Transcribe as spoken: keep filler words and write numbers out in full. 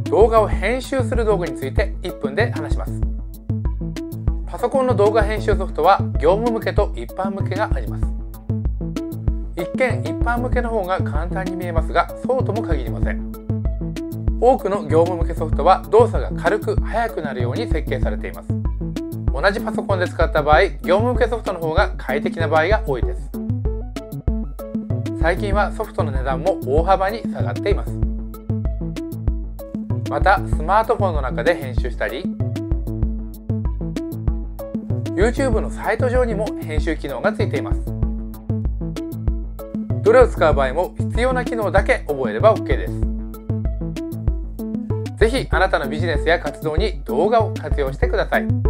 動画を編集する道具についていっぷんで話します。パソコンの動画編集ソフトは業務向けと一般向けがあります。一見一般向けの方が簡単に見えますが、そうとも限りません。多くの業務向けソフトは動作が軽く速くなるように設計されています。同じパソコンで使った場合、業務向けソフトの方が快適な場合が多いです。最近はソフトの値段も大幅に下がっています。またスマートフォンの中で編集したり、 YouTube のサイト上にも編集機能がついています。どれを使う場合も必要な機能だけ覚えれば オーケー です。ぜひあなたのビジネスや活動に動画を活用してください。